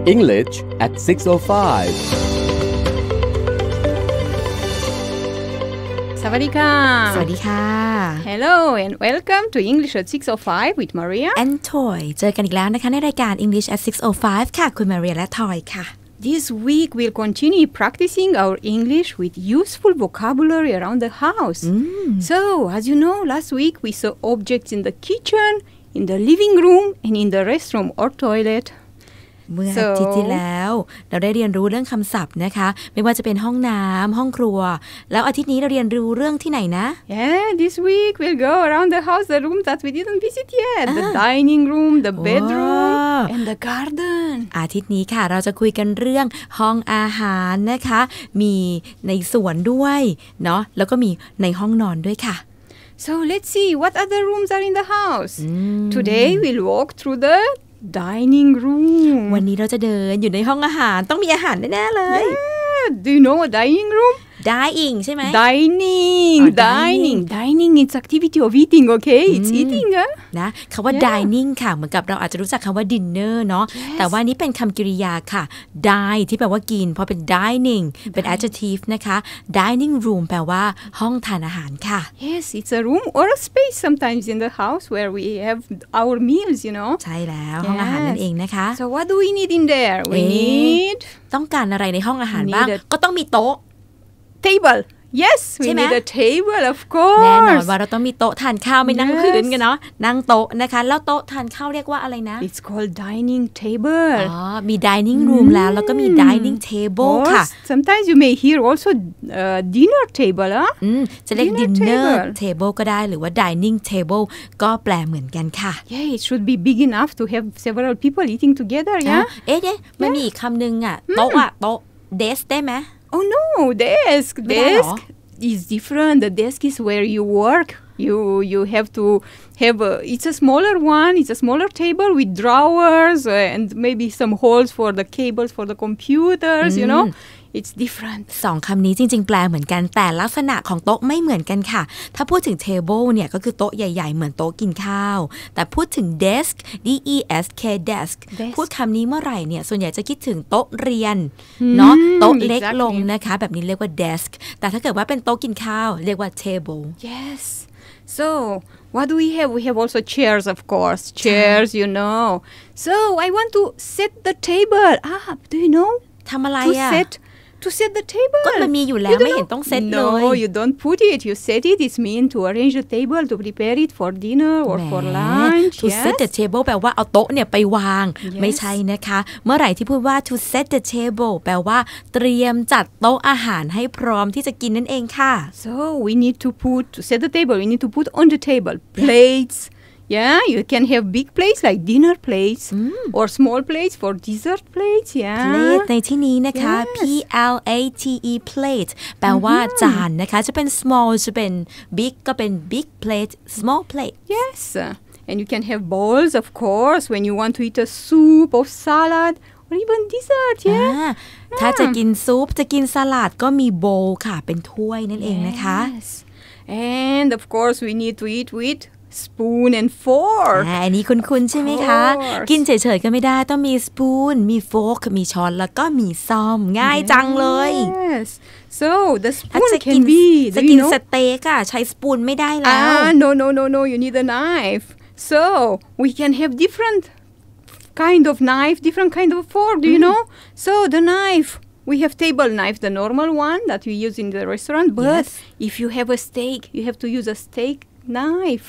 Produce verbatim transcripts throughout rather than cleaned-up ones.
English at six oh five สวัสดีค่ะสวัสดีค่ะ Hello and welcome to English at six oh five with Maria and Toy เจอกันอีกแล้วนะคะในรายการ English at six oh five ค่ะคุณ Maria และ Toy ค่ะ This week we'll continue practicing our English with useful vocabulary around the house. Mm. So, as you know, last week we saw objects in the kitchen, in the living room, and in the restroom or toilet. เมื่ออาทิตย์ที่แล้วเราได้เรียนรู้เรื่องคำศัพท์นะคะไม่ว่าจะเป็นห้องน้ำห้องครัวแล้วอาทิตย์นี้เราเรียนรู้เรื่องที่ไหนนะ Yeah, this week we'll go around the house the rooms that we didn't visit yet. The dining room, the bedroom, and the garden. อาทิตย์นี้ค่ะเราจะคุยกันเรื่องห้องอาหารนะคะมีในสวนด้วยเนาะแล้วก็มีในห้องนอนด้วยค่ะ So let's see what other rooms are in the house. Today we'll walk through the dining room วันนี้เราจะเดินอยู่ในห้องอาหารต้องมีอาหารแน่ๆเลย yeah. Do you know a dining room? Dining ใช่ไหม Dining oh, dining dining it's activity of eating okay it's eating อะนะคำว่า yeah. dining ค่ะเหมือนกับเราอาจจะรู้จักคำว่า dinner เนาะ yes. แต่ว่านี้เป็นคำกริยาค่ะ dine ที่แปลว่ากินพอเป็น dining เป็น adjective นะคะ dining room แปลว่าห้องทานอาหารค่ะ Yes it's a room or a space sometimes in the house where we have our meals you know ใช่แล้วห้องอาหารนั่นเองนะคะ So what do we need in there we need ต้องการอะไรในห้องอาหารบ้างก็ต้องมีโต๊ะ table yes we need a table of course แน่นอนว่าเราต้องมีโต๊ะทานข้าวไม่นั่งพื้นกันเนาะนั่งโต๊ะนะคะแล้วโต๊ะทานข้าวเรียกว่าอะไรนะ It's called dining table อ๋อมี dining room แล้วแล้วก็มี dining table ค่ะ Sometimes you may hear also uh, dinner table อ่ะจะเรียก dinner table ก็ได้หรือว่า dining table ก็แปลเหมือนกันค่ะ Yeah it should be big enough to have several people eating together yeah เอ๊ะเนี่ยมันมีอีกคำนึงอ่ะโต๊ะอ่ะโต๊ะ desk ได้ไหม Oh no, desk. Desk is different. The desk is where you work. You you have to have a, it's a smaller one. It's a smaller table with drawers and maybe some holes for the cables for the computers, you know. It's different สองคำนี้จริงๆแปลเหมือนกันแต่ลักษณะของโต๊ะไม่เหมือนกันค่ะถ้าพูดถึง table เนี่ยก็คือโต๊ะใหญ่ๆเหมือนโต๊ะกินข้าวแต่พูดถึง desk d e s k desk พูดคำนี้เมื่อไหร่เนี่ยส่วนใหญ่จะคิดถึงโต๊ะเรียนเนาะโต๊ะเล็กลงนะคะแบบนี้เรียกว่า desk แต่ถ้าเกิดว่าเป็นโต๊ะกินข้าวเรียกว่า table Yes So what do we have we have also chairs of course chairs you know So I want to set the table up do you know ทำอะไรอะ to set To set the table ก็มันมีอยู่แล้วไม่เห็นต้องเซตเลย No you don't put it you set it it's mean to arrange the table to prepare it for dinner or for lunch To set the table แปลว่าเอาโต๊ะเนี่ยไปวางไม่ใช่นะคะเมื่อไหร่ที่พูดว่า to set the table แปลว่าเตรียมจัดโต๊ะอาหารให้พร้อมที่จะกินนั่นเองค่ะ So we need to put to set the table we need to put on the table plates Yeah, you can have big plates like dinner plates or small plates for dessert plates. Yeah. Plate ในที่นี้นะคะ P L A T E plate แปลว่าจานนะคะจะเป็น small จะเป็น big ก็เป็น big plate small plate. Yes. And you can have bowls of course when you want to eat a soup or salad or even dessert. Yeah. ถ้าจะกินซุปจะกินสลัดก็มี bowl ค่ะเป็นถ้วยนั่นเองนะคะ Yes. And of course we need to eat with spoon and fork อันนี้คุ้นๆใช่ไหมคะกินเฉยๆก็ไม่ได้ต้องมี spoon มี fork มีช้อนแล้วก็มีซ่อมง่ายจังเลย Yes so the spoon can be จะกินสเต็กอะใช้สปูนไม่ได้แล้ว Ah no no no no you need a knife so we can have different kind of knife different kind of fork do you know so the knife we have table knife the normal one that we use in the restaurant but yes. if you have a steak you have to use a steak knife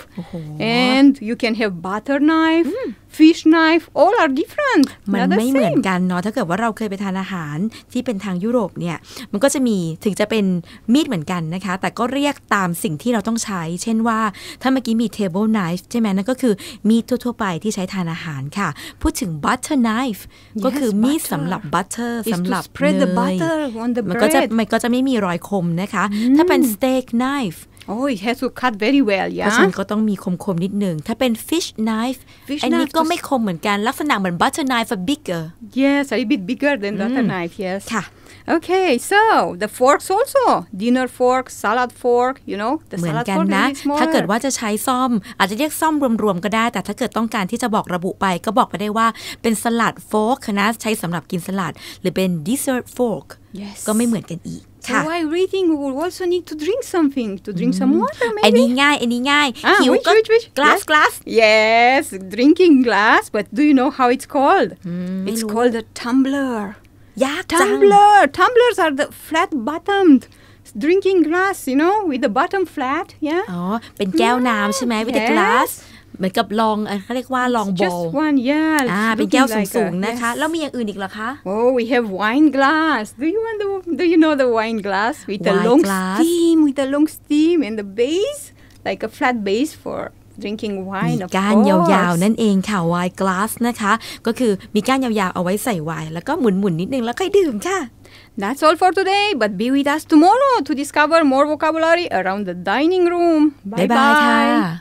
and you can have butter knife fish knife all are different มันไม่เหมือนกันเนาะถ้าเกิดว่าเราเคยไปทานอาหารที่เป็นทางยุโรปเนี่ยมันก็จะมีถึงจะเป็นมีดเหมือนกันนะคะแต่ก็เรียกตามสิ่งที่เราต้องใช้เช่นว่าถ้าเมื่อกี้มี table knife ใช่ไหมนั่นก็คือมีดทั่วๆไปที่ใช้ทานอาหารค่ะพูดถึง butter knife ก็คือมีดสำหรับ butter สำหรับเนยมันก็จะมันก็จะไม่มีรอยคมนะคะถ้าเป็น steak knife Oh, it has to cut very well, เพราะฉะ yeah. นั้นก็ต้องมีคมๆนิดหนึ่งถ้าเป็น fish knife Fish อันนี้ knife ก็ไม่คมเหมือนกันลักษณะเหมือน butter knife but bigger Yes, a little bit bigger than butter knife, yes. ค่ะ Okay, so the forks also. Dinner fork, salad fork, you know. The เหมือน salad กัน fork นะ is smaller. ถ้าเกิดว่าจะใช้ซ่อมอาจจะเรียกซ่อมรวมๆก็ได้แต่ถ้าเกิดต้องการที่จะบอกระบุไปก็บอกไปได้ว่าเป็นสลัดโฟร์กนะใช้สำหรับกินสลัดหรือเป็น dessert fork Yes. ก็ไม่เหมือนกันอีก So ค่ะ while reading, we will also need to drink something. To drink some water, อัน maybe. นี้ง่ายอันนี้ง่าย Ah, หิว which, ก็ which, which? glass Yes. glass Yes, drinking glass. But do you know how it's called? ไม่ It's รู้ called a tumbler. ยากจัง Tumbler. Tumblers are the flat-bottomed drinking glass, you know, with the bottom flat. Yeah. อ๋อเป็นแก้วน้ำใช่ไหม with the Yes. glass เหมือนกับลองเขาเรียกว่าลองบอ Just ล one, yeah. อ่า it's เป็นแก้ว looking like สูง a- ๆนะคะ yes. แล้วมีอย่างอื่นอีกเหรอคะ Oh, we have wine glass. Do you want the? Do you know the wine glass with the Wine long glass. steam, with the long steam and the base, like a flat base for drinking มี wine. Of ก้าน course. ยาวๆนั่นเองค่ะ wine glass นะคะก็คือมีก้านยาวๆเอาไว้ใส่ไวน์แล้วก็หมุนๆนิดนึงแล้วค่อยดื่มค่ะ That's all for today. But be with us tomorrow to discover more vocabulary around the dining room. บ๊าย Bye บายค่ะ bye.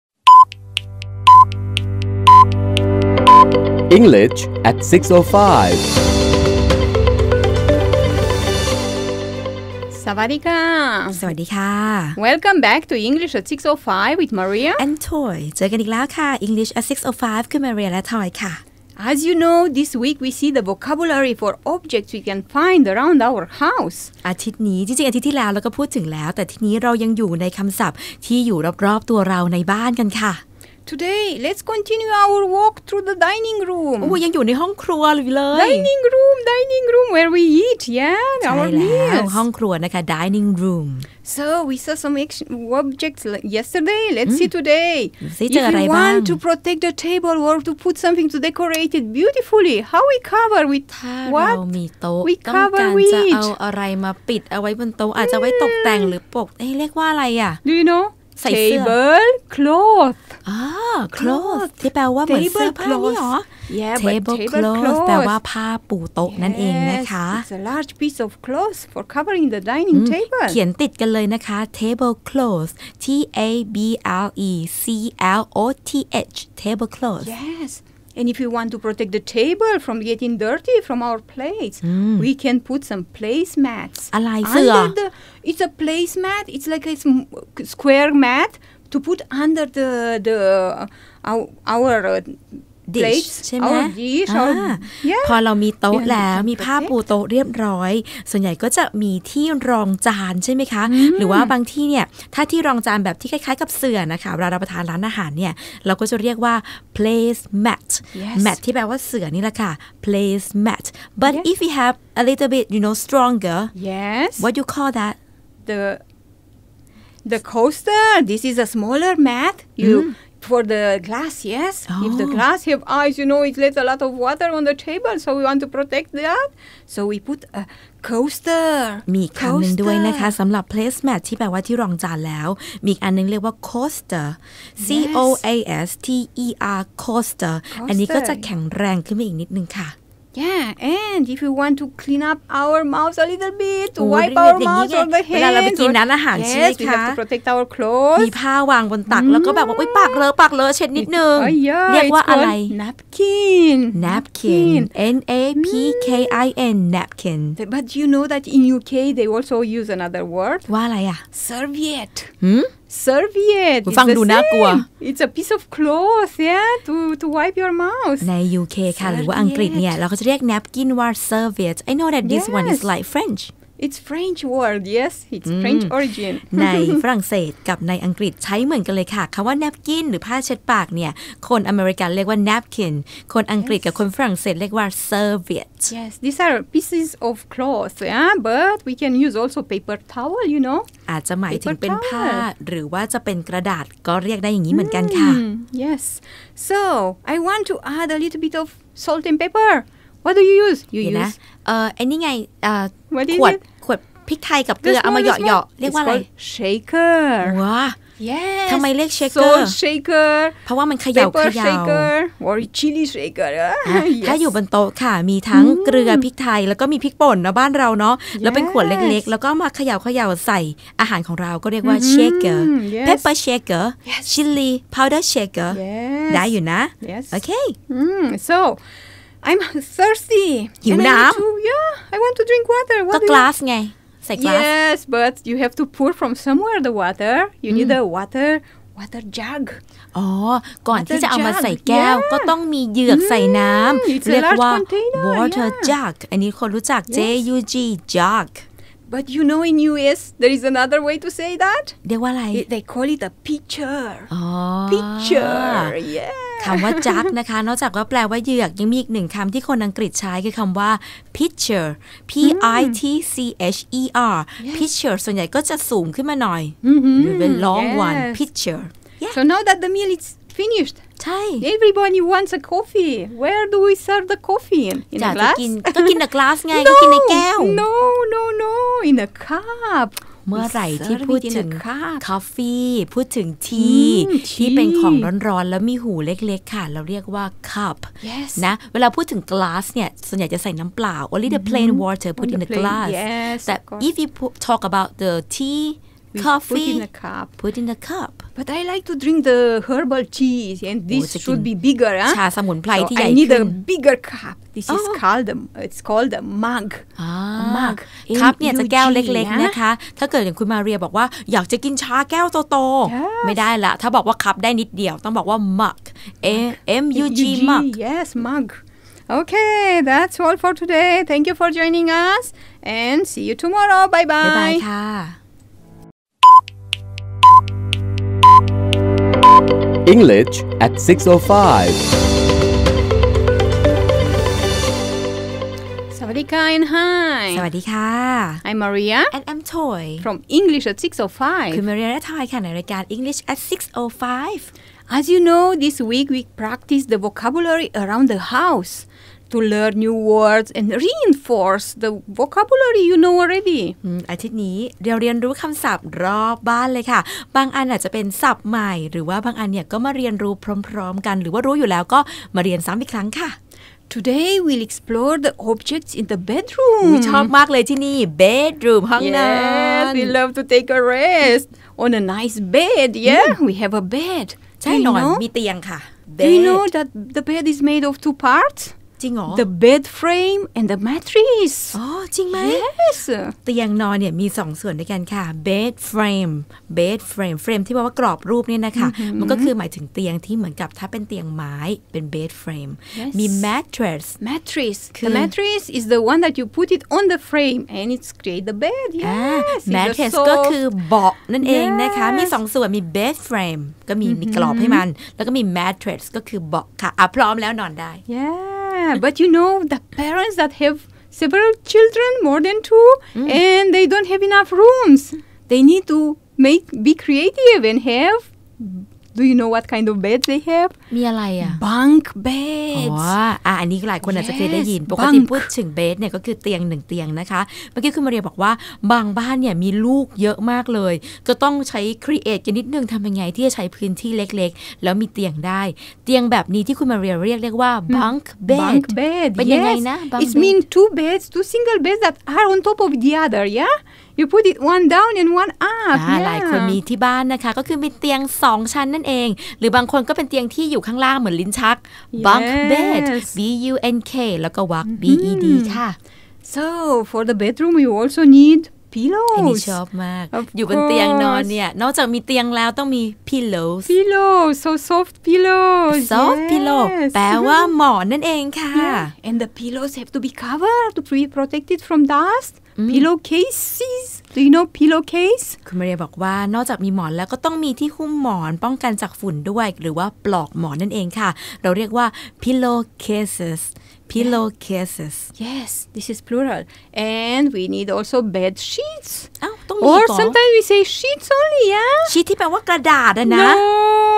English at six oh five. Savadika. สวัสดีค่ะ Welcome back to English at six oh five with Maria. and Toy เจอกันอีกแล้วค่ะ English at six oh five คือ Maria และ Toy ค่ะ As you know, this week we see the vocabulary for objects we can find around our house. อาทิตย์นี้จริงๆอาทิตย์ที่แล้วเราก็พูดถึงแล้ว แต่ทีนี้เรายังอยู่ในคำศัพท์ที่อยู่รอบๆตัวเราในบ้านกันค่ะ Today, let's continue our walk through the dining room. โอ้ยังอยู่ในห้องครัวอยู่เลย Dining room, dining room, where we eat, yeah, ใช่ our แล้ว meals. ห้องครัวนะคะ dining room So we saw some action, objects like yesterday. Let's see today. ดูสิ If เจออะไร we บ้าง want to protect the table or to put something to decorate it beautifully, how we cover with ถ้า what? เรามีโต๊ะ We ต้อง cover การ with จะเอาอะไรมาปิดเอาไว้บนโต๊ะอาจจะไว้ตกแต่งหรือปกเอ๊ะเรียกว่าอะไรอ่ะ Do you know? ใส่เสื้อ Table cloth. อ่า cloth ที่แปลว่าเหมือนเสื้อผ้านี่หรอ Yeah, but table table cloth cloth. แปลว่าผ้าปูโต๊ะนั่นเองนะคะ Yes, it's a large piece of cloth for covering the dining table. เขียนติดกันเลยนะคะ table cloth T A B L E C L O T H table cloth Yes. And if you want to protect the table from getting dirty from our plates, we can put some placemats. อะไรเสื้อ Under the, it's a placemat. It's like a sm- square mat to put under the the our our uh, dish plates, ใช่ไหม our dish, อ่า our yeah. พอเรามีโต๊ะ Yeah, แล้ว we can มีผ้า protect. ปูโต๊ะเรียบร้อย ส่วนใหญ่ก็จะมีที่รองจานใช่ไหมคะ หรือว่าบางที่เนี่ยถ้าที่รองจานแบบที่คล้ายๆกับเสื่อนะคะเวลาเราไปทานร้านอาหารเนี่ยเราก็จะเรียกว่า place mat Yes. mat ที่แปลว่าเสื่อนี่แหละค่ะ place mat but Yes. if we have a little bit you know stronger Yes. what you call that the the coaster. This is a smaller mat. You for the glass, yes. If the Oh. glass have eyes, you know, it lets a lot of water on the table, so we want to protect that. So we put a coaster. มีอีกคำหนึ่งด้วยนะคะ Coaster. สำหรับ placemat ที่แปลว่าที่รองจานแล้ว มีอีกอันนึงเรียกว่า coaster C O A S T E R coaster อันนี้ก็จะแข็งแรงขึ้นมาอีกนิดนึงค่ะ Yeah, and if you want to clean up our mouths a little bit, to โอ้ wipe เรียก our อย่างนี้ mouths ไง or the เวลาเราไป hands. กิน or- ร้านอาหารใช่ไหม Yes, we คะ have to protect our clothes. มีผ้าวางบนตักแล้วก็แบบว่าอุ๊ยปากเลอะปากเลอะเช็ดนิดนึง Oh, yeah, เรียก it's ว่าอะไร called napkin. napkin N A P K I N napkin But you know that in U K they also use another word, ว่าอะไรอ่ะ serviette. หืม Serviette. ฟัง It's the ดูน่ากลัว same. It's a piece of cloth, yeah, to to wipe your mouth. ใน U K ค่ะหรือว่าอังกฤษเนี่ยเราก็จะเรียก napkin ว่า serviette I know that this one is Yes. like French It's French word, yes. It's French origin. ในฝรั่งเศสกับในอังกฤษใช้เหมือนกันเลยค่ะคำว่า napkin หรือผ้าเช็ดปากเนี่ยคนอเมริกันเรียกว่า napkin คนอังกฤษกับคนฝรั่งเศสเรียกว่า serviette Yes, these are pieces of cloth, yeah, but we can use also paper towel, you know. อาจจะหมายถึง Paper เป็นผ้า towel หรือว่าจะเป็นกระดาษก็เรียกได้อย่างนี้เหมือนกันค่ะ Mm, yes. So I want to add a little bit of salt and pepper. What do you use? You เดี๋ยวนะ use เอ่อไอ้นี่ไงเอ่อ What is ขวด it? ขวดพริกไทยกับเกลื the อเอามา small, the เหยาะ small. ๆเรียก It's ว่าอะไร called shaker. ว้า Yes ทำไมเรียก shaker salt shaker เพราะว่ามันเขย่าเข pepper ย่า shaker or chili shaker อ่ะถ้า yes อยู่บนโต๊ะค่ะมีทั้งเกลือพริกไทยแล้วก็มีพริกป่นนะบ้านเราเนาะแล้วเป็นขวดเล็กๆแล้วก็มาเขย่าเขย่าใส่อาหารของเราก็เรียกว่า shaker yes pepper shaker yes chili powder shaker yes ได้อยู่นะ yes โอเค mm, so I'm thirsty หิว and I น้ need to yeah I want to drink water ำ what ก็ do you glass ไงใส่ glass yes but you have to pour from somewhere the water you need a water water jug อ๋อก่อนที่ Water จะเอามา jug ใส่แก้ว yeah ก็ต้องมีเหยือกใส่น้ it's ำ a เรียก large ว่า container water yeah jug อันนี้คนรู้จัก Yes J U G jug but you know in U S there is another way to say that เรียกว่าอะไร It- they call it a pitcher อ๋อ pitcher yeah คำว่า jug นะคะนอกจากว่าแปลว่าเหยือกยังมีอีกหนึ่งคำที่คนอังกฤษใช้คือคำว่า pitcher P I T C H E R pitcher ส่วนใหญ่ก็จะสูงขึ้นมาหน่อย Mhm. หรือเป็น long one Yes. pitcher yeah So now that the meal is finished ใช่ everybody wants a coffee where do we serve the coffee in in อยา a กจะ glass กินก็กินใน glass ไงก็กินในแก้ว no no no in a cup เมื่อไหร่ที่ We พูด serve it in ถึง a cup กาแฟพูดถึงทีอืมที่เป็นของ tea ร้อนๆแล้วมีหูเล็กๆค่ะ เราเรียกว่า cup Yes นะเวลาพูดถึง glass เนี่ยส่วนใหญ่จะใส่น้ำเปล่า only the plain water put On in the the plain, glass yes, แต่ of course. if you pu- talk about the tea We coffee put in a cup put in the cup but I like to drink the herbal teas and this จะกิน should be bigger huh? ชาสมุนไพร so ที่ใหญ่ I need ขึ้น a bigger cup this is อ๋อ called a, it's called a mug อ่า mug ครับเนี่ยจะแก้ว M U G เล็กๆนะคะ ถ้าเกิดอย่างคุณมาเรียบอกว่าอยากจะกินชาแก้วโต Yes ๆไม่ได้ละถ้าบอกว่าคัพได้นิดเดียวต้องบอกว่า mug M U G mug yes mug okay that's all for today thank you for joining us and see you tomorrow bye บ๊ายบาย bye ค่ะ English at six oh five. Sawadika and hi สวัสดีค่ะ I'm Maria and I'm Toy from English at six oh five คุณมาเรียและทอยค่ะในรายการ English at six oh five As you know, this week we practice the vocabulary around the house to learn new words and reinforce the vocabulary you know already. อืมอาทิตย์นี้เราเรียนรู้คำศัพท์รอบบ้านเลยค่ะ บางอันอาจจะเป็นศัพท์ใหม่ หรือว่าบางอันเนี่ยก็มาเรียนรู้พร้อมๆกัน หรือว่ารู้อยู่แล้วก็มาเรียนซ้ำอีกครั้งค่ะ Today we'll explore the objects in the bedroom. ชอบมากเลยที่นี่ bedroom ห้องนอน Yes, we love to take a rest on a nice bed. Yeah, we have a bed. ใช่ Do you นอน know? มีเตียงค่ะ Do you know that the bed is made of two parts? จริงเหรอ The bed frame and the mattress. อ๋อจริงไหม Yes. เตียงนอนเนี่ยมีสองส่วนด้วยกันค่ะ bed frame bed frame frame ที่แปลว่ากรอบรูปเนี่ยนะคะ มันก็คือหมายถึงเตียงที่เหมือนกับถ้าเป็นเตียงไม้เป็น bed frame Yes มี mattress Mattress. Cool. The mattress is the one that you put it on the frame and it's create the bed. อ่า Yes. it's a mattress soft- ก็คือเบาะนั่นเองนะคะ Yes มีสองส่วนมี bed frame ก็มีมีกรอบให้มัน แล้วก็มี mattress ก็คือเบาะค่ะอ่ะพร้อมแล้วนอนได้ Yeah. But you know the parents that have several children, more than two, and they don't have enough rooms. They need to make be creative and have. Do you know what kind of beds they have? มีอะไรอ่ะ Bunk อ๋ beds. ออ่ะอันนี้หลายคนอาจจะเคยได้ยิน Yes ปกติ bunk พูดถึงเบสเนี่ยก็คือเตียงหนึ่งเตียงนะคะ เมื่อกี้คุณมาเรียบอกว่าบางบ้านเนี่ยมีลูกเยอะมากเลย ก็ต้องใช้ครีเอทกันนิดนึงทำยังไงที่จะใช้พื้นที่เล็กๆ แล้วมีเตียงได้ เตียงแบบนี้ที่คุณมาเรียเรียกเรียกว่า bunk bed Bunk bed. เป็นยังไง Yes. นะ bunk It bed means two beds, two single beds that are on top of the other. Yeah. You put it one down and one up. อ่าหลายคนมีที่บ้านนะคะ ก็คือมีเตียงสองชั้นนั่นเอง หรือบางคนก็เป็นเตียงที่อยู่ข้างล่างเหมือนลิ้นชัก bunk bed Yes. B U N K แล้วก็ walk B E D ค่ะ So for the bedroom, you also need อันนี้ pillows. ชอบมาก Of อยู่บนเตียงนอน course. เนี่ยนอกจากมีเตียงแล้วต้องมี pillows Pillows, so soft pillows. soft pillow Yes. แปลว่าหมอนนั่นเองค่ะ Yeah. And the pillows have to be covered to be protected from dust. Pillowcases. Do you know pillowcase? คุณมาเรียบอกว่านอกจากมีหมอนแล้วก็ต้องมีที่หุ้มหมอนป้องกันจากฝุ่นด้วย หรือว่าปลอกหมอนนั่นเองค่ะ เราเรียกว่า pillowcases pillowcases Yes, this is plural. And we need also bed sheets. อ้าวต้องมี Or ก่อน sometimes we say sheets only, yeah? ชีทที่แปลว่ากระดาษอะนะ No,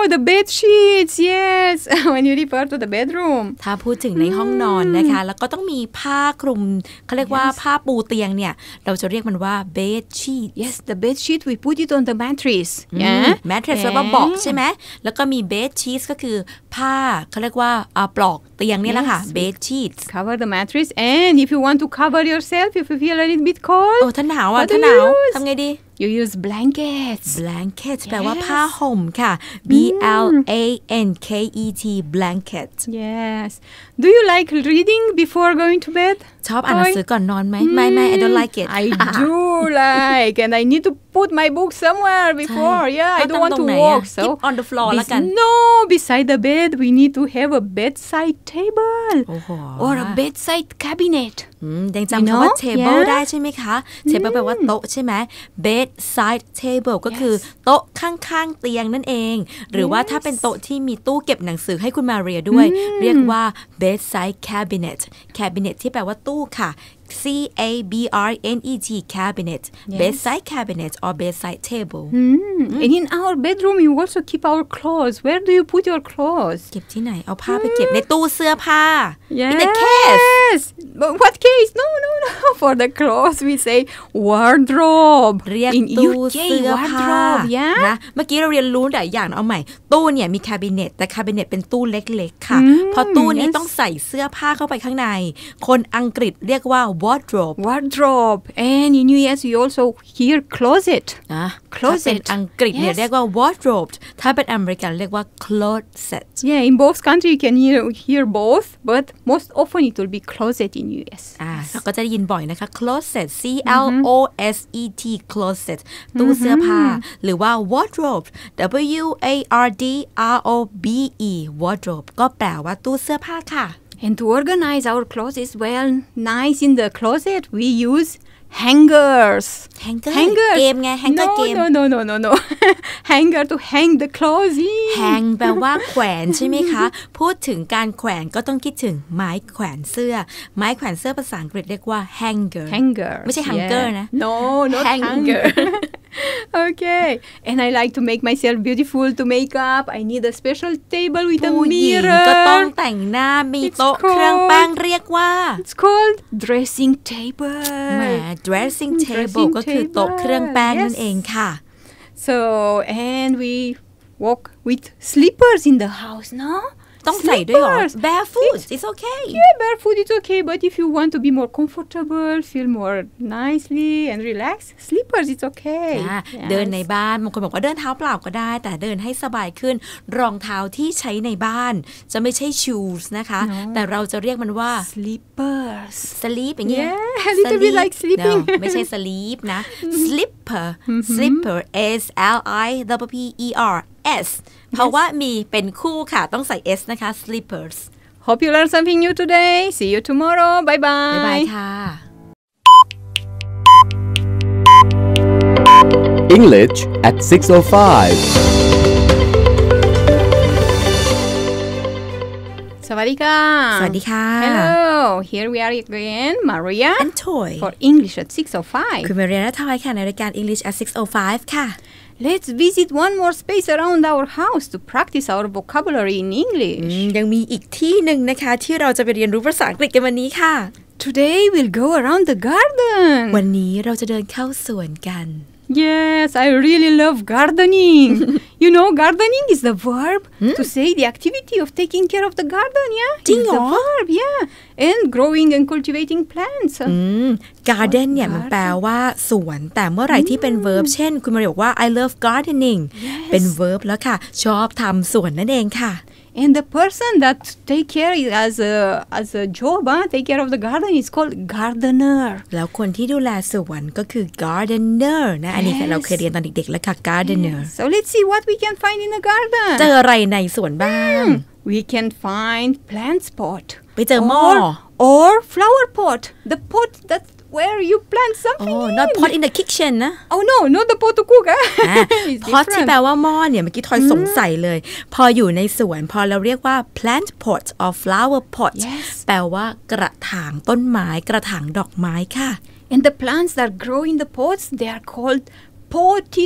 the bed sheets. Yes, when you refer to the bedroom. ถ้าพูดถึงในห้องนอนนะคะแล้วก็ต้องมีผ้าคลุมเขาเรียกว่าผ้าปูเตียงเนี่ยเราจะเรียกมันว่า bed sheet Yes, the bed sheet we put it on the mattress. Yeah, mattress แปลว่าเบาะใช่ไหมแล้วก็มี bed sheets ก็คือผ้าเขาเรียกว่าอ่าปลอกเตียงนี่แหละค่ะ bed sheets cover the mattress, and if you want to cover yourself, if you feel a little bit cold, โอ้ถ้าหนาวอ่ะ What do ถ้าหนาว you use? ทำไงดี you use blankets. blanket แปลว่า Yes. ผ้าห่มค่ะ b l a n k e t blanket Yes. Do you like reading before going to bed? ชอบอ่านหนังสือก่อนนอนไหมไม่ไม่ I don't like it I do like, and I need to put my book somewhere before. Yeah, I don't want to walk. So keep on the floor แล้วกัน no, beside the bed, we need to have a bedside table โอ้โห or a bedside cabinet. อืมยังจำคำว่า You know? table Yeah. ได้ใช่ไหมคะ table แปลว่าโต๊ะใช่ไหม bedside table ก็คือโต๊ะข้างๆเตียงนั่นเอง หรือว่าถ้าเป็นโต๊ะที่มีตู้เก็บหนังสือให้คุณมาเรียด้วย เรียกว่า bedside cabinet cabinet ที่แปลว่าตู้ค่ะ C A B R N E T cabinet bedside cabinet or bedside table And in our bedroom, you also keep our clothes. Where do you put your clothes? เก็บที่ไหนเอาผ้าไปเก็บในตู้เสื้อผ้า Yes. in the case But what case? No, no, no. For the clothes, we say wardrobe. เรียก In ตู้ U K, เสื้อผ้า wardrobe. Yeah. นะเมื่อกี้เราเรียนรู้หลายอย่างนะเอาใหม่ตู้เนี่ยมี cabinet แต่ cabinet เป็นตู้เล็กๆค่ะเพราะตู้นี้ yes. ต้องใส่เสื้อผ้าเข้าไปข้างในคนอังกฤษเรียกว่า wardrobe Wardrobe. And in U S, we also hear closet. นะ Closet ถ้าเป็นอังกฤษเนี่ย Yes. เรียกว่า wardrobe ถ้าเป็นอเมริกันเรียกว่า closet Yeah, in both countries, you can hear, hear both, but most often it will be closet in U S. อ่าเราก็จะได้ยินบ่อยนะคะ closet C L O S E T closet ตู้เสื้อผ้าหรือว่า wardrobe W A R D R O B E wardrobe ก็แปลว่าตู้เสื้อผ้าค่ะ And to organize our clothes well, nice in the closet, we use hangers. hanger Hangers. เกมไง hanger no, เกม no, no, no, no, no. Hanger to hang the clothes in. hang แปลว่าแขวนใช่ไหมคะ พูดถึงการแขวนก็ต้องคิดถึงไม้แขวนเสื้อ ไม้แขวนเสื้อภาษาอังกฤษเรียกว่า hanger Hanger. ไม่ใช่ hanger yeah. นะ No, not Hanger. hanger. Okay. And I like to make myself beautiful to make up. I need a special table with a ผู้หญิง mirror. ก็ต้องแต่งหน้ามี It's โต๊ะเครื่องแป้งเรียกว่า It's called dressing table. แหม dressing table Dressing ก็คือโต๊ะเครื่องแป้งนั่น Yes. เองค่ะ So, and we walk with slippers in the house, no? ต้องใส่ด้วยเหรอ Slippers. barefoot it's okay Yeah, barefoot it's okay, but if you want to be more comfortable, feel more nicely and relaxed, slippers it's okay. อ่ะ Yes. เดินในบ้านบางคนบอกว่าเดินเท้าเปล่าก็ได้ แต่เดินให้สบายขึ้น รองเท้าที่ใช้ในบ้าน จะไม่ใช่ shoes นะคะ No. แต่เราจะเรียกมันว่า Slippers. sleep อย่างเงี้ย Yeah, a little bit like sleeping. no ไม่ใช่ sleep นะ slipper slipper S L I P P E R S เพราะว่ามีเป็นคู่ค่ะต้องใส่ S นะคะ slippers Hope you learned something new today. See you tomorrow. Bye บ๊ายบาย bye. ค่ะ English at six oh five. Sawadika. สวัสดีค่ะ Hello. Here we are again, Maria, and Toy for English at six oh five. คุณมาเรียนและทอยค่ะในรายการ English at six oh five ค่ะ Let's visit one more space around our house to practice our vocabulary in อื English. มยังมีอีกที่หนึ่งนะคะที่เราจะไปเรียนรู้ภาษาอังกฤษกันวันนี้ค่ะ Today we'll go around the garden. วันนี้เราจะเดินเข้าสวนกัน Yes, I really love gardening. You know, gardening is the verb to say the activity of taking care of the garden, yeah? จริง It's เหร the อ verb, yeah. And growing and cultivating plants. อืม garden เนี่ยมันแปลว่าสวนแต่เมื่อไหร่ที่เป็น verb เช่น คุณมาเรียบอกว่า I love gardening Yes. เป็น verb แล้วค่ะ ชอบทำสวนนั่นเองค่ะ And the person that take care as a as a job, huh? take care of the garden is called gardener. แล้วคนที่ดูแลสวนก็คือ gardener นะ อันนี้ Yes. เราเคยเรียนตอนเด็กๆแล้วค่ะ gardener So let's see what we can find in the garden. เจออะไรในสวนบ้าง We can find plant pot. ไปเจอหม้อ Or, or flower pot. The pot that where you plant something oh in. not pot in the kitchen นะ Oh no, not the pot to cook. Huh? อ่ะ It's พอที่ different. แปลว่าหม้อเนี่ยเมื่อกี้ทอยสงสัยเลย พออยู่ในสวนพอเราเรียกว่า plant pot or flower pot Yes. แปลว่ากระถางต้นไม้กระถางดอกไม้ค่ะ And the plants that grow in the pots, they are called potted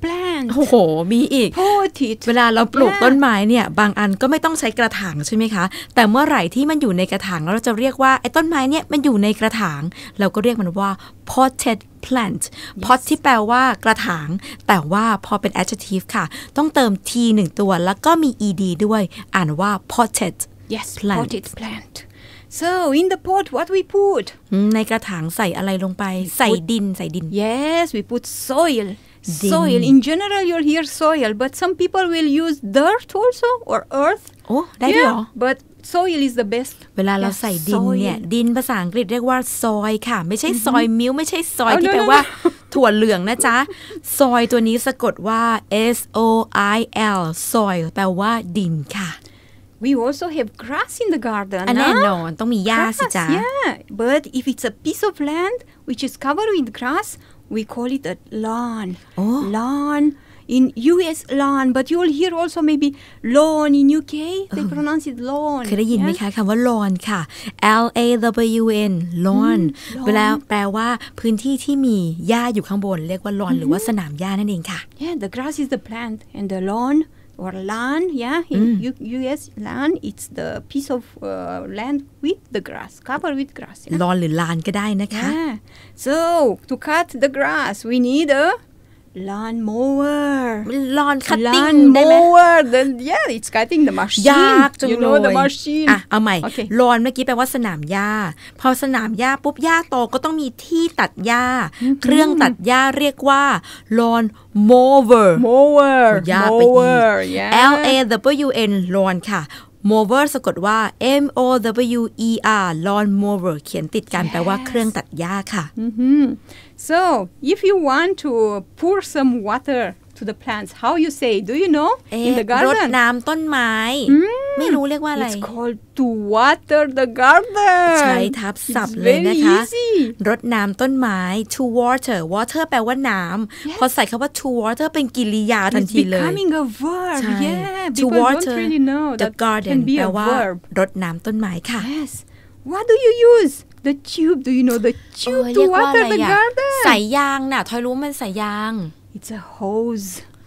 plant โอ้โหมีอีก pot it เวลาเราปลูกต้นไม้เนี่ยบางอันก็ไม่ต้องใช้กระถางใช่ไหมคะแต่เมื่อไหร่ที่มันอยู่ในกระถางเราจะเรียกว่าไอ้ต้นไม้เนี่ยมันอยู่ในกระถางเราก็เรียกมันว่า potted plant pot ที่แปลว่ากระถางแต่ว่าพอเป็น adjective ค่ะต้องเติม t หนึ่งตัวแล้วก็มี ed ด้วยอ่านว่า potted yes plant potted plant so in the pot what we put ในกระถางใส่อะไรลงไปใส่ดินใส่ดิน yes we put soil soil in general you'll hear soil but some people will use dirt also or earth โอ้ได้ด้วยเหรอ but soil is the best เวลาเราใส่ดินเนี่ยดินภาษาอังกฤษเรียกว่าซอยค่ะไม่ใช่ซอยมิลไม่ใช่ซอยที่แปลว่าถั่วเหลืองนะจ๊ะซอยตัวนี้สะกดว่า S O I L soil แปลว่าดินค่ะ we also have grass in the garden แน่นอนต้องมีหญ้าสิจ๊ะ yeah but if it's a piece of land which is covered with grass we call it a lawn lawn in U S lawn but you'll hear also maybe lawn in U K they pronounce it lawn เคยได้ยินไหมคะคำว่า lawn ค่ะ L A W N lawn เวลาแปลว่าพื้นที่ที่มีหญ้าอยู่ข้างบนเรียกว่า lawn หรือว่าสนามหญ้านั่นเองค่ะ yeah the grass is the plant and the lawn or lawn yeah in U S land it's the piece of uh, land with the grass covered with grass yeah? lawn หรือลานก็ได้นะคะ yeah so to cut the grass we need a lawn mower lawn cutting lawn ได้ไหม mower then yeah it's cutting the machine ยากจัง you เล know ย the machine อ่ะเอาใหม่ okay. lawn เมื่อกี้แปลว่าสนามหญ้าพอสนามหญ้าปุ๊บหญ้าโตก็ต้องมีที่ตัดหญ้าเครื่องตัดหญ้าเรียกว่า lawn mower mower ยากไปอีก mower yeah L A W N lawn ค่ะ mower สะกดว่า M O W E R lawn mower เขียนติดกันแปลว่าเครื่องตัดหญ้าค่ะ mm-hmm. so if you want to pour some water to the plants how you say do you know in the garden รดน้ำต้นไม้ ไม่รู้เรียกว่าอะไร it's called to water the garden ใช้ทับศัพท์เลยนะคะ easy. รดน้ำต้นไม้ to water water แปลว่าน้ำพอใส่คำว่า to water เป็นกริยาทันทีเลย It's becoming a verb ใช่ yeah to people water don't really know the that garden can be แปล a ว่า verb รดน้ำต้นไม้ค่ะ yes what do you use the tube do you know the tube to water the garden สายยางน่ะทอยรู้มันสายยาง it's a hose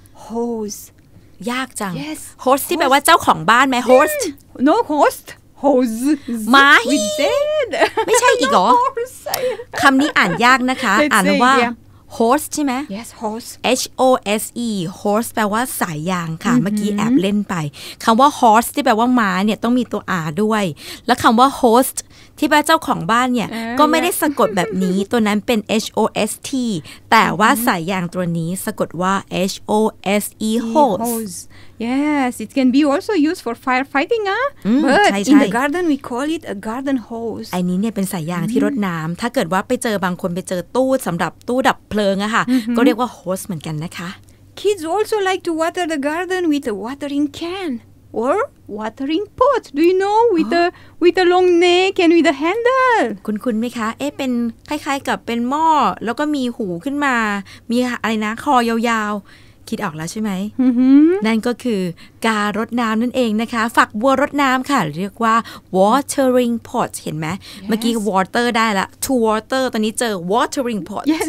hose ยากจัง yes host ที่แปลว่าเจ้าของบ้านไหม host no host hose หมาฮี with Z ไม่ใช่อีกเหรอ คำนี้อ่านยากนะคะ Let's อ่าน say, ว่า yeah. host ใช่ไหม yes hose H O S E horse แปลว่าสายยางค่ะ เมื่อกี้แอบเล่นไปคำว่า horse ที่แปลว่าม้าเนี่ยต้องมีตัว R ด้วย แล้วคำว่า host ที่แปลเจ้าของบ้านเนี่ย uh, ก็ไม่ได้สะกดแบบนี้ ตัวนั้นเป็น H O S T แต่ว่าสายยางตัวนี้สะกดว่า H O S E hose yes it can be also used for firefighting huh? อืม but ใช่ in ใช่ the garden we call it a garden hose ไอ้นี้เนี่ยเป็นสายยางที่รดน้ำถ้าเกิดว่าไปเจอบางคนไปเจอตู้สำหรับตู้ดับเพลิงอะค่ะก็เรียกว่า hose เหมือนกันนะคะ kids also like to water the garden with a watering can or watering pot do you know with a with a long neck and with a handle คุณคุณไหมคะเอ๊ะเป็นคล้ายๆกับเป็นหม้อแล้วก็มีหูขึ้นมามีอะไรนะคอยาวๆคิดออกแล้วใช่ไหม mm-hmm. นั่นก็คือการรดน้ำนั่นเองนะคะฝักบัวรดน้ำค่ะเรียกว่า watering pot เห็นไหม yes. เมื่อกี้ water ได้ละ to water ตอนนี้เจอ watering pot yes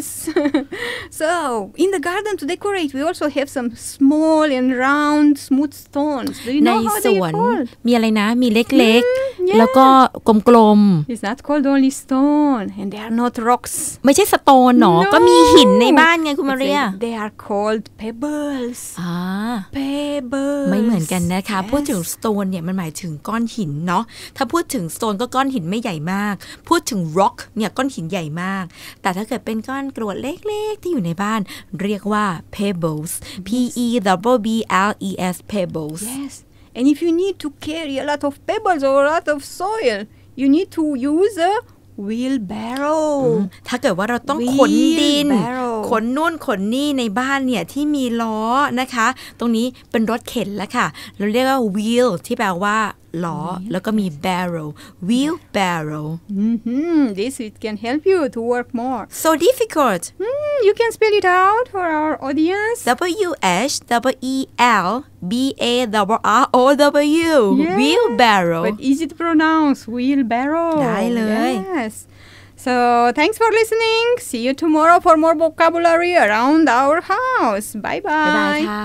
so in the garden to decorate we also have some small and round smooth stones do you ใน know how ส they ว are น called มีอะไรนะมีเล็ก mm, ๆ แล้วก็กลม it's not called only stone and they are not rocks ๆไม่ใช่สโตนหนอ no. ก็มีหินในบ้านไงคุณมาเรีย they are called pebbles อ่า pebbles ไม่เหมือนกันนะคะ yes. พูดถึง stone เนี่ยมันหมายถึงก้อนหินเนาะถ้าพูดถึง stone ก็ก้อนหินไม่ใหญ่มากพูดถึง rock เนี่ยก้อนหินใหญ่มากแต่ถ้าเกิดเป็นก้อนกรวดเล็กๆที่อยู่ในบ้านเรียกว่า pebbles P E W B L E S pebbles yes and if you need to carry a lot of pebbles or a lot of soil you need to use a wheelbarrow ถ้าเกิดว่าเราต้องขนดิน Wheelbarrow ขนนู่นขนนี่ในบ้านเนี่ยที่มีล้อนะคะตรงนี้เป็นรถเข็นแล้วค่ะเราเรียกว่า wheel ที่แปลว่าล้อแล้วก็มี barrel wheelbarrow mm-hmm. this it can help you to work more so difficult mm, you can spell it out for our audience W H W E L B A R R O W yeah. wheelbarrow but easy to pronounce wheelbarrow ได้เลย yes So thanks for listening. See you tomorrow for more vocabulary around our house. Bye บ๊ายบาย bye. ค่ะ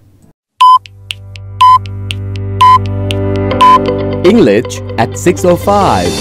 English at six oh five.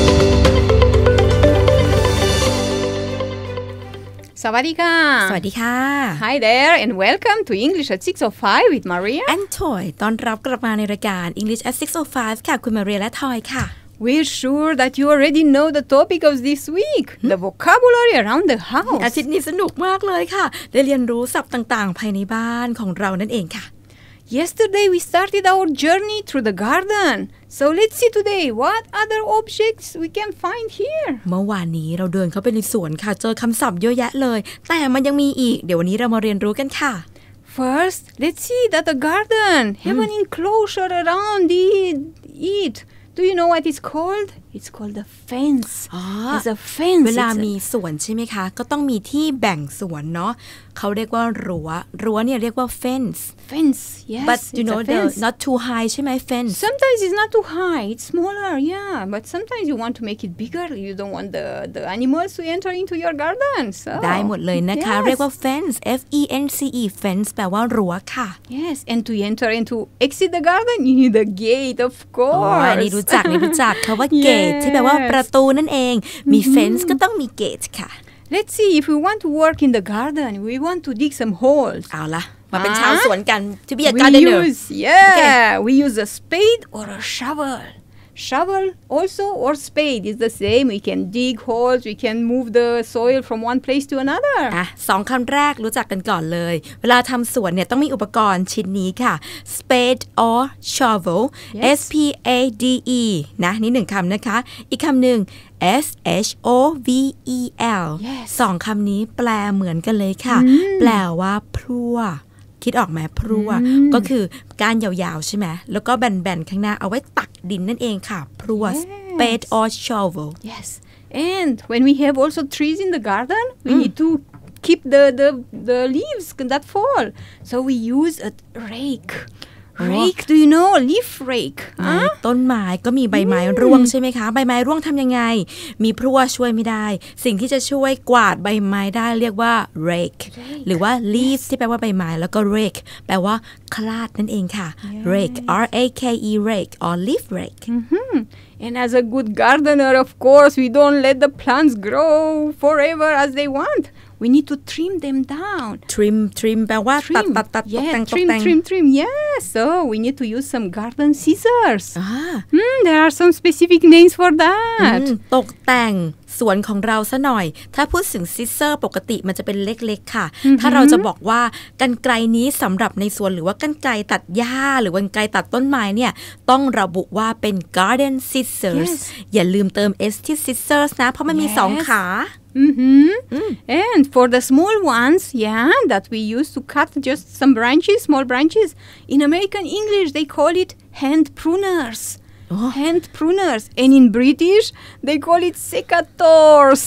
สวัสดีค่ะสวัสดีค่ะ Hi there and welcome to English at six oh five with Maria. แอนทอยตอนรับกลับมาในรายการ English at six oh five ค่ะ คุณมาเรียและทอยค่ะ We're sure that you already know the topic of this week, the vocabulary around the อา house. ทิตย์นี้สนุกมากเลยค่ะ ได้เรียนรู้ศัพท์ต่างๆ ภายในบ้านของเรานั่นเองค่ะ Yesterday we started our journey through the garden. So let's see today what other objects we can find here. เมื่อวานนี้เราเดินเข้าไปในสวนค่ะ เจอคำศัพท์เยอะแยะเลย แต่มันยังมีอีก เดี๋ยววันนี้เรามาเรียนรู้กันค่ะ First, let's see that the garden have an enclosure around it. it. Do you know what it's called? It's called a fence. อ๋อ It's a fence. เวลา It's a- มีสวนใช่ไหมคะ ก็ต้องมีที่แบ่งสวนเนาะเขาเรียกว่ารั้วรั้วเนี่ยเรียกว่า fence fence. Yes, but you it's know a the fence. not too high ใช่ไหม fence Sometimes it's not too high. It's smaller, yeah. But sometimes you want to make it bigger. You don't want the, the animals to enter into your garden. So ได้หมดเลยนะคะ yes. เรียกว่า fence F E N C E fence แปลว่ารั้วค่ะ Yes, and to enter and to exit the garden, you need a gate, of อ๋อ course. อันนี้รู้จักนี่รู้จักคำว่า gate ที่แปลว่าประตูนั่นเอง มี fence ก็ต้องมี gate ค่ะ Let's see, if we want to work in the garden, we want to dig some holes. เอาละมาเป็นอ่าชาวสวนกัน to be a We gardener use, yeah, we use a spade or a shovel. Shovel also or spade is the same. We can dig holes, we can move the soil from one place to another. อ่ะสองคำแรกรู้จักกันก่อนเลย เวลาทำสวนเนี่ยต้องมีอุปกรณ์ชิ้นนี้ค่ะ spade or shovel Yes. S P A D E นะนี่หนึ่งคำนะคะ อีกคำหนึ่ง S H O V E L Yes. สองคำนี้แปลเหมือนกันเลยค่ะ แปลว่าพลั่วคิดออกไหมพลั่วก็คือก้านยาวๆใช่ไหมแล้วก็แบนๆข้างหน้าเอาไว้ตักดินนั่นเองค่ะพลั่ว Yes. spade or shovel Yes. And when we have also trees in the garden, we need to keep the, the, the leaves that fall. So we use a rake. Rake, do you know? Leaf rake. ใน Huh? ต้นไม้ก็มีใบไม้ร่วงใช่ไหมคะใบไม้ร่วงทำยังไงมีพลั่วช่วยไม่ได้ สิ่งที่จะช่วยกวาดใบไม้ได้เรียกว่า rake หรือว่า leaf ที่แปลว่าใบไม้แล้วก็ rake แปลว่าคลาดนั่นเองค่ะ rake R A K E rake or leaf rake Hmm. And as a good gardener, of course, we don't let the plants grow forever as they want. We need to trim them down. trim trim แปลว่าตัด Trim. ตัดตัดตก Yeah, แต่งตก trim, แต่ง trim, trim. Yeah. So we need to use some garden scissors. อ่า Hmm, there are some specific names for that. อืมตกแต่งสวนของเราซะหน่อย ถ้าพูดถึงซิสเซอร์ปกติมันจะเป็นเล็กๆค่ะ ถ้าเราจะบอกว่ากรรไกรนี้สำหรับในสวนหรือว่ากรรไกรตัดหญ้าหรือว่ากรรไกรตัดต้นไม้เนี่ยต้องระบุว่าเป็น garden scissors Yes. อย่าลืมเติม s ที่ scissors นะ เพราะมันมี Yes. สองขา Mm-hmm. And for the small ones, yeah, that we use to cut just some branches, small branches, in American English they call it hand pruners. Oh. Hand pruners. And in British, they call it secateurs.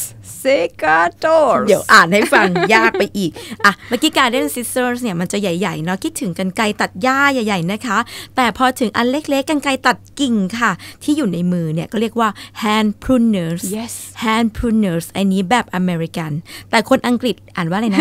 Secateurs. เดี๋ยวอ่านให้ฟัง ยากไปอีก อ่ะ เมื่อกี้ garden scissors เนี่ยมันจะใหญ่ๆเนาะคิดถึงกรรไกรตัดหญ้าใหญ่ๆนะคะ แต่พอถึงอันเล็กๆกรรไกรตัดกิ่งค่ะ ที่อยู่ในมือเนี่ยก็เรียกว่า hand pruners Yes. hand pruners อันนี้แบบอเมริกัน แต่คนอังกฤษอ่านว่าอะไรนะ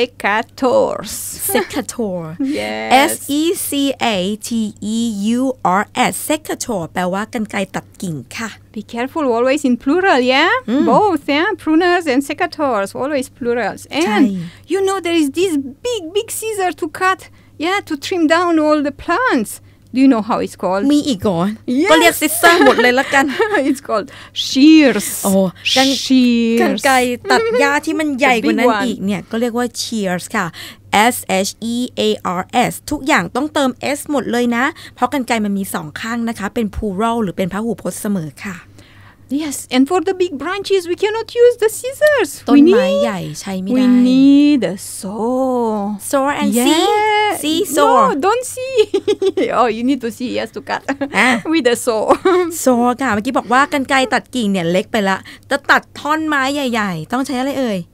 Secateurs. secateur Yes. S E C A T E U R S secateur แปลว่ากรรไกรตัดกิ่งค่ะ Be careful, always in plural, yeah? Both, yeah? Pruners and secateurs, always plurals. And Chai. you know there is this big, big scissor to cut, yeah, to trim down all the plants. Do you know how it's called? มีอีกก่อน Yes. ก็เรียก scissor หมดเลยละกัน It's called shears. โอ้กัน shears. กรรไกรตัดหญ้าที่มันใหญ่กว่านั้น The big one. อีกเนี่ยก็เรียกว่า shears ค่ะ S H E A R S ทุกอย่างต้องเติม S หมดเลยนะ เพราะกรรไกรมันมีสองข้างนะคะ เป็น plural หรือเป็นพหูพจน์เสมอค่ะ Yes, and for the big branches, we cannot use the scissors. ต้น We ไม้ need, ใหญ่ใช้ไม่ we ได้ need a saw. saw and see Yeah. see saw No, don't see. Oh, you need to see, yes, to cut. Ah. With a saw. saw ค่ะเมื่อกี้บอกว่ากรรไกรตัดกิ่งเนี่ยเล็กไปละจะตัดท่อนไม้ใหญ่ๆ ต้องใช้อะไรเอ่ย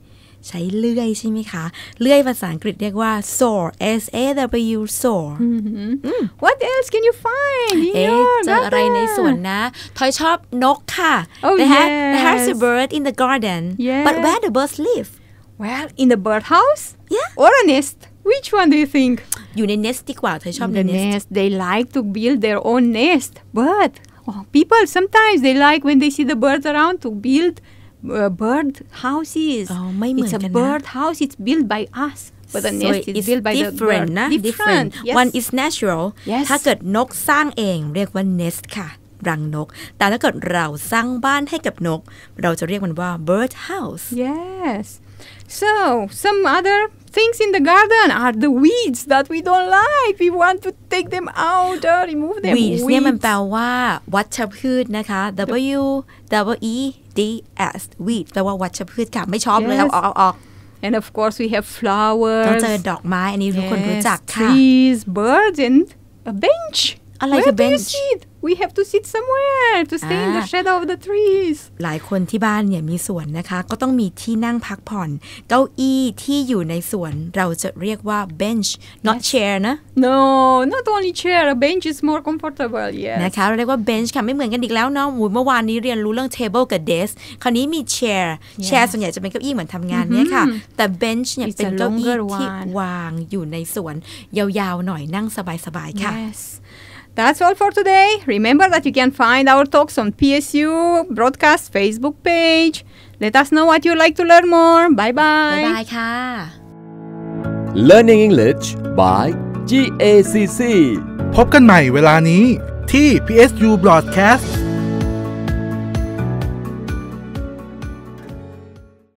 ใช้เลื่อยใช่ไหมคะเลื่อยภาษาอังกฤษเรียกว่า saw s a w saw What else can you find in เอ๊ะ your เจออะไรในสวนนะทอยชอบนกค่ะ Oh, They have- yes. There has a bird in the garden Yes. but where the birds live Well, in the birdhouse Yeah. or a nest? Which one do you think? อยู่ใน nest ดีกว่าเธอชอบ The the nest nest. They like to build their own nest, but oh, people sometimes they like when they see the birds around to build uh, bird houses. อ๋อไม่เหมือน It's a กันนะ bird house. It's built by us, but the So nest is it's built by the different bird. นะ Different. Yes. One is natural Yes. ถ้าเกิดนกสร้างเองเรียกว่า nest ค่ะรังนกแต่ถ้าเกิดเราสร้างบ้านให้กับนกเราจะเรียกมันว่า bird house Yes. So some other things in the garden are the weeds that we don't like. We want to take them out or remove them. weeds เนี่ยมันแปลว่าวัชพืชนะคะ W W E D S weeds แปลว่าวัชพืชค่ะไม่ชอบเลย Yes. เอาออกเอาออก And of course we have flowers. ต้องเจอดอกไม้อันนี้ทุกคนรู้จัก Yes, ค่ะ trees, birds, and a bench. อะไร Where คือ do you bench? sit? We have to sit somewhere to stay in the อ่า shadow of the trees. หลายคนที่บ้านเนี่ยมีสวนนะคะก็ต้องมีที่นั่งพักผ่อนเก้าอี้ที่อยู่ในสวนเราจะเรียกว่า bench not chair นะ No, not only chair. A bench is more comfortable. Yes. นะคะเราเรียกว่า bench ค่ะไม่เหมือนกันอีกแล้วเนาะหูเมื่อวานนี้เรียนรู้เรื่อง table กับ desk คราวนี้มี chair chair ส่วนใหญ่จะเป็นเก้าอี้เหมือนทำงานเนี่ยค่ะแต่ bench เนี่ย It's a เป็นเก้าอี้ longer ที่ one. วางอยู่ในสวนยาวๆหน่อยนั่งสบายๆค่ะ Yes. That's all for today. Remember that you can find our talks on P S U Broadcast Facebook page. Let us know what you'd like to learn more. Bye บ๊าย bye. บายค่ะ Learning English by จี เอ ซี ซีพบกันใหม่เวลานี้ที่ พี เอส ยู Broadcast